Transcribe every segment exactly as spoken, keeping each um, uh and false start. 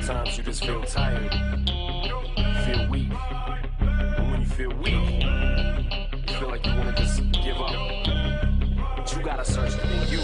Sometimes you just feel tired, feel weak. And when you feel weak, you feel like you want to just give up. But you gotta search within you.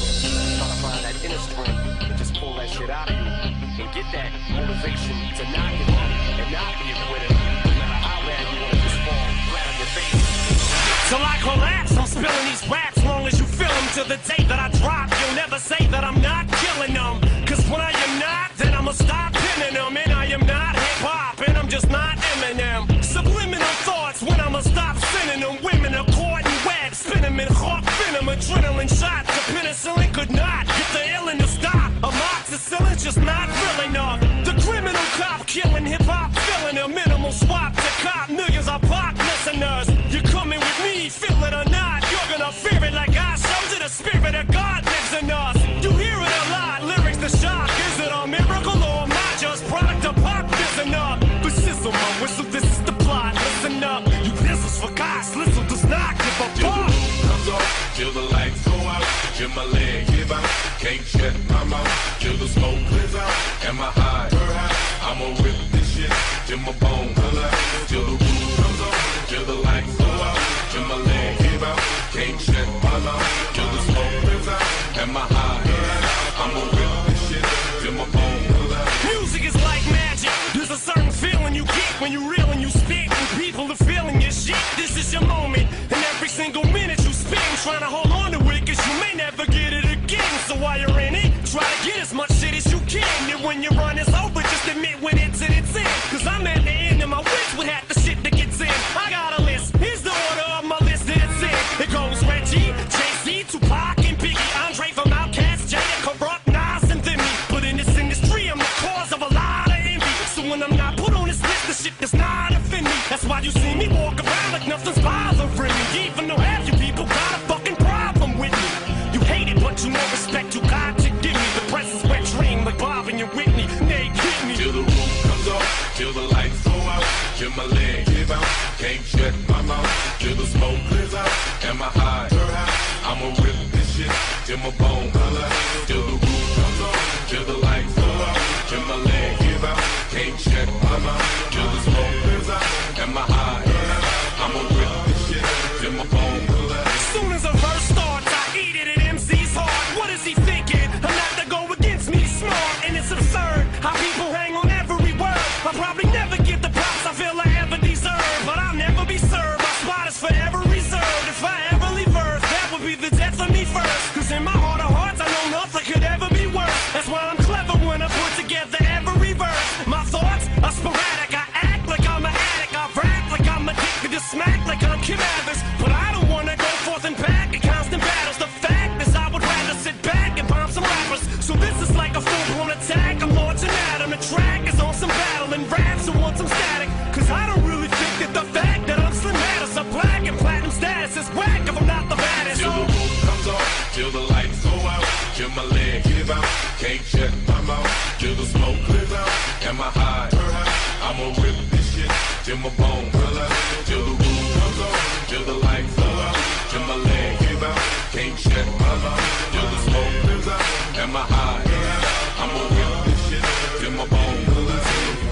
Try to find that inner strength and just pull that shit out of you. And get that motivation to not give up and not be a quitter. No matter how bad you want to just fall flat on your face. Till I collapse, I'm spilling these raps long as you feel them. Till the day that I drop, you'll never say that I'm not killing them. Cause when I am not, then I'ma stop pinning them. And I am not hip-hop, and I'm just not Eminem. Subliminal thoughts when I'ma stop sending them. Women are caught in web, spin them in hawk venom. Adrenaline shots, the penicillin could not get the illin to stop. Amoxicillin's just not real enough. The criminal cop killing hip-hop, filling a minimal swap to cop. Millions of pop listeners, you're coming with me, feel it or not. You're gonna fear it like I showed you. The spirit of God lives in us. You hear it a lot, lyrics the shock. Is it a miracle or am I just product of pop? Listen up, the sizzle, my whistle, this is the plot. Listen up, you pistols for guys, listen, does not give a fuck. Comes off, till the lights go out, till my leg give out, can't shut my mouth, till the smoke clears out, am I high? I'ma rip this shit, till my bones alive, till the roof comes off, till the lights go out, till my leg give out, can't shut my mouth, till the smoke clears out, am I high? I'ma rip this shit, till my bones alive. Music is like magic, there's a certain feeling you get when you reel and you spit, and people are feeling your shit. This is your moment, and every single minute you spend trying to hold on to it, cause you may never get it again. So while you're in it, try to get as much shit as you can. And when your run is over, just admit when it's in its end. Cause I'm at the end and my wish would have the shit that gets in. I got a list, here's the order of my list that it's in. It goes Reggie, DayZ, Tupac, and Biggie, Andre from Outkast, Jay, Corrupt, Nas, and Demi. But in this industry, I'm the cause of a lot of envy. So when I'm not put on this list, the shit does not offend me. That's why you see me walk around like nothing's bothering me. Even though half you people got a fucking problem with me. You hate it, but you know respect you got to give me. The press is wet dream like Bob and your Whitney. They hit me. Till the roof comes off, till the lights go out, till my leg give out, can't shut my mouth, till the smoke clears out, am I high? I'ma rip this shit, till my bones alive, till the roof comes off, till the lights go out, till my leg give out, can't shut my mouth, till the smoke clears out, am I high? I'ma rip this shit, till my bones alive. As soon as a verse starts, I eat it and M C's hard. What is he thinking? I'm not to go against me, smart, and it's absurd how people hang on every word. I'll probably never get the props I feel I ever deserve, but I'll never be served. My spot is forever reserved. If I ever leave Earth, that would be the death of me first. Cause in my heart of hearts, I know nothing could ever be worse. That's why I'm clever when I put together every verse. My thoughts are sporadic. I act like I'm an addict. I rap like I'm addicted to smack like I'm Kim Evans. But I don't wanna go forth and back in constant battles. The fact is I would rather sit back and bomb some rappers. So this is like a full-blown attack. I'm launching at 'em. The track is on some battle and raps who want some static. Cause I don't really think that the fact that I'm slim matters. A black and platinum status is whack if I'm not the baddest. Till the roof comes off, till the lights go out, till my leg give out, can't shut my mouth, till the smoke clears out, am I high? I'ma rip this shit, till my bones alive, till the roof comes off, till the lights go out, till my leg give out, can't shut my mouth, till the smoke clears out, am I high? I'ma rip this shit, till my bones alive,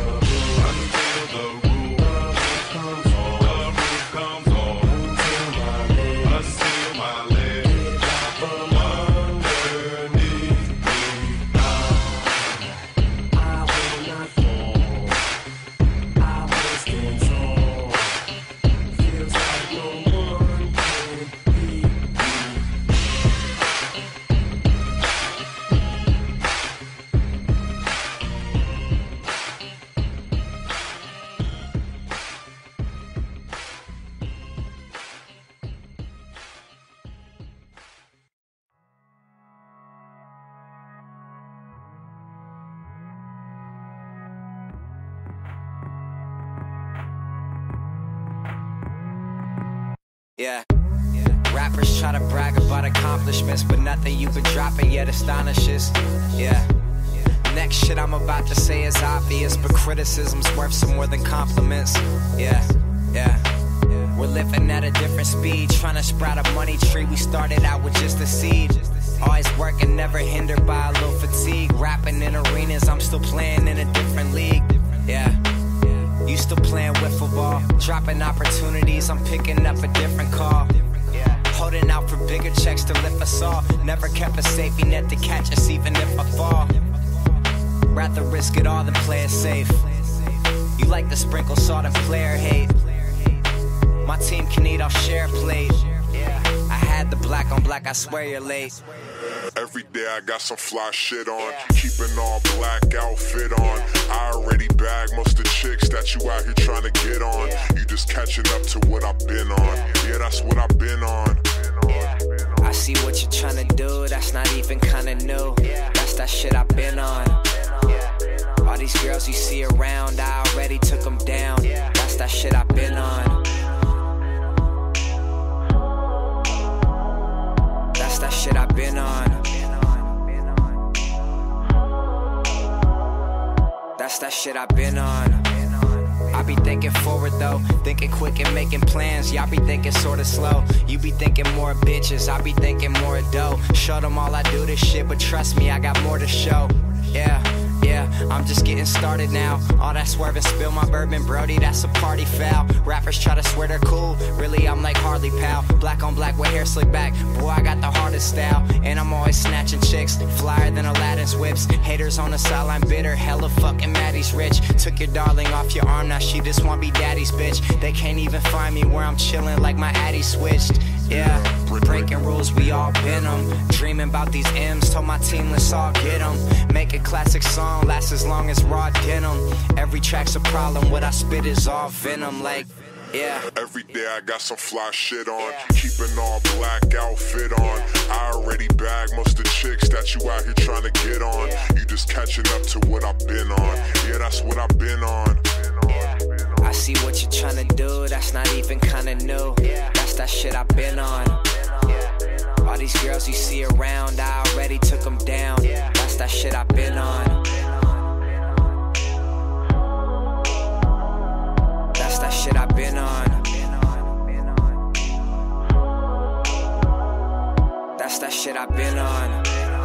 until the roof comes off, the roof comes off, I seal my leg underneath me. I will not fall, I will stand tall. Feels like no one can beat me. Yeah. yeah. Rappers try to brag about accomplishments, but nothing you've been dropping yet astonishes. Yeah. Next shit I'm about to say is obvious, but criticism's worth some more than compliments. Yeah. Yeah. We're living at a different speed, trying to sprout a money tree. We started out with just a seed. Always working, never never hindered by a little fatigue. Rapping in arenas, I'm still playing in a different league. Yeah, you still playing wiffle ball. Dropping opportunities, I'm picking up a different call. Holding out for bigger checks to lift us all. Never kept a safety net to catch us even if I fall. Rather risk it all than play it safe. You like to sprinkle salt and player hate. My team can eat, I'll share a plate. I had the black on black, I swear you're late. Every day I got some fly shit on. Keeping all black outfit on. I already bagged most of the chicks that you out here trying to get on. You just catching up to what I've been on. Yeah, that's what I've been on. I see what you're trying to do, that's not even kinda new. That's that shit I've been on. All these girls you see around, I already took them down. That's that shit I've been on. That's that shit I've been on. That's that shit I've been on. I be thinking forward though, thinking quick and making plans. Y'all be thinking sorta slow. You be thinking more bitches, I be thinking more dough. Show them all I do this shit, but trust me, I got more to show. Yeah, yeah, I'm just getting started now. All that swerving, spill my bourbon, Brody, that's a party foul. Rappers try to swear they're cool, really I'm like Harley pal. Black on black with hair slicked back, boy I got the hardest style. And I'm always snatching chicks, flyer than Aladdin's whips. Haters on the sideline bitter, hella fucking mad he's rich. Took your darling off your arm, now she just wanna be daddy's bitch. They can't even find me where I'm chilling like my addy switched. Yeah, breaking rules, we all been them. Dreaming about these M's, told my team let's all get them. Make a classic song, last as long as raw denim. Every track's a problem, what I spit is all venom, like, yeah. Every day I got some fly shit on. Keeping all black outfit on. I already bagged most of the chicks that you out here trying to get on. You just catching up to what I've been on. Yeah, that's what I've been on. I see what you're trying to do, that's not even kinda new. That's that shit I've been on. All these girls you see around, I already took them down. That's that shit I've been on. That's that shit I've been on. That's that shit I've been on.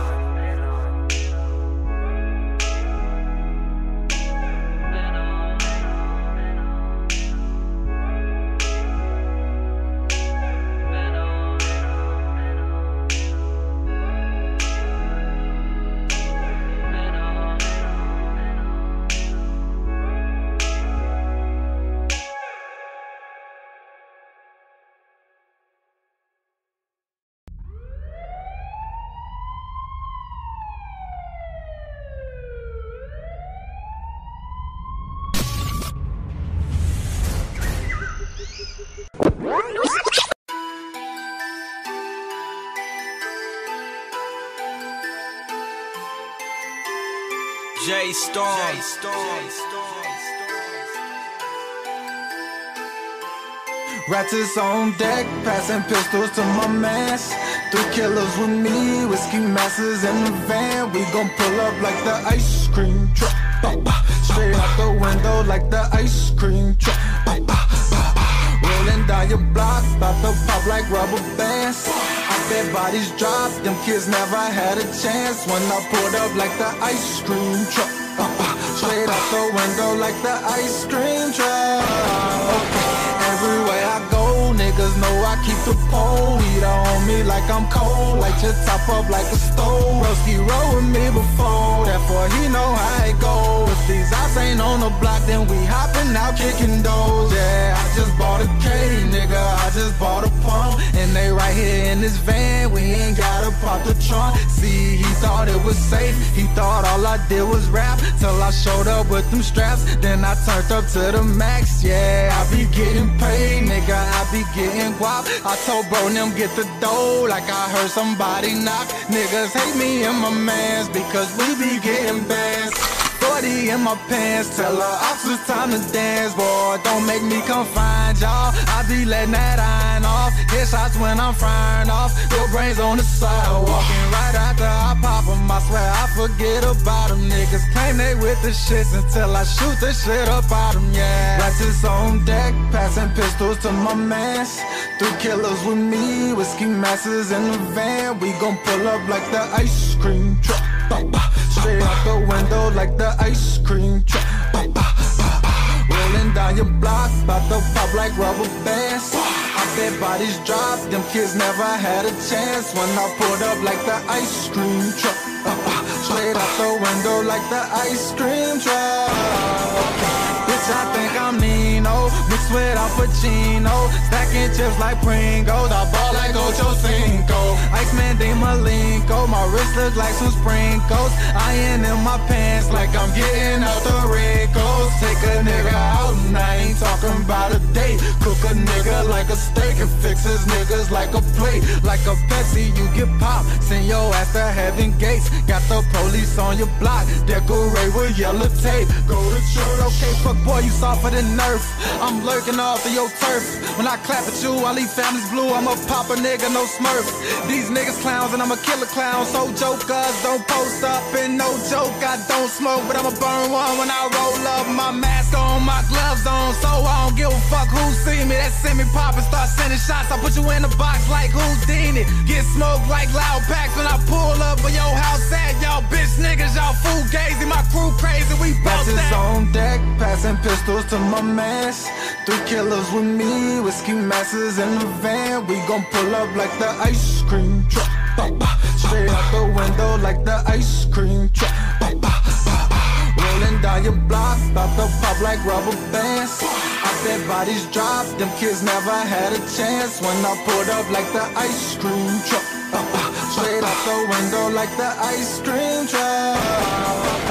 J Storm. Rats is on deck, passing pistols to my mans. Three killers with me, whiskey masses in the van. We gon' pull up like the ice cream truck. Straight out the window like the ice cream truck. Rolling down your block, bout to pop like rubber bands. I bet bodies drop, them kids never had a chance. When I pulled up like the ice cream truck. Straight out the window like the ice cream truck. Okay. Everywhere I go, niggas know I keep the pole. Heat on me like I'm cold, light your top up like a stove. Broski roll with me before, therefore he know how it goes. If these eyes ain't on the block, then we hopping out kicking doors. Yeah, I just bought a K, nigga, I just bought a pump. And they right here in this van, we ain't gotta pop the trunk. See, he thought it was safe, he thought all I did was rap. Till I showed up with them straps, then I turned up to the max. Yeah, I be getting paid, nigga, I be getting guap. I told bro them get the dough like I heard somebody knock. Niggas hate me and my mans because we be getting bands. forty in my pants, tell her ops it's time to dance. Boy, don't make me come find y'all, I be letting that iron off. Hit shots when I'm firing off, your brains on the side. Walking right after I pop 'em, I swear I forget about them. Niggas claim they with the shits until I shoot the shit up out them, yeah. Ratchets on deck, passing pistols to my mans. Three killers with me, whiskey masses in the van. We gon' pull up like the ice cream truck. Straight out the window like the ice cream truck. Rolling down your block, bout to pop like rubber bands. I bet bodies drop, them kids never had a chance. When I pulled up like the ice cream truck. Straight out the window like the ice cream truck. Bitch, I think I'm Nino, mixed with Al Pacino. Stacking chips like Pringles, I ball like Ocho Cinco. Iceman Di Malenko, my wrist look like some sprinkles. Iron in my pants like I'm getting out the wrinkles. Take a nigga out and I ain't talking about a date. Cook a nigga like a steak and fix his niggas like a plate. Like a Pepsi, you get popped, send your ass to heaven gates. Got the police on your block, decorate with yellow tape. Go to church, okay, fuck boy, you softer than Nerf. I'm lurking off of your turf. When I clap at you, I leave families blue. I'm a pop a nigga, no smurf. These niggas clowns and I'm a killer clown. So jokers don't post up and no joke. I don't smoke, but I'ma burn one when I roll up. My mask on, my gloves on, so I don't give a fuck who see me. That send me pop and start sending shots. I put you in the box like Houdini. Get smoked like loud packs when I pull up on your house at. Y'all bitch niggas, y'all fugazi. My crew crazy, we both that. On deck, passing pistols to my mans. Three killers with me, whiskey masses in the van. We gon' pull up like the ice cream truck. Straight out the window like the ice cream truck. Rolling down your block, bout to pop like rubber bands. I bet bodies drop, them kids never had a chance. When I pulled up like the ice cream truck. Straight out the window like the ice cream truck.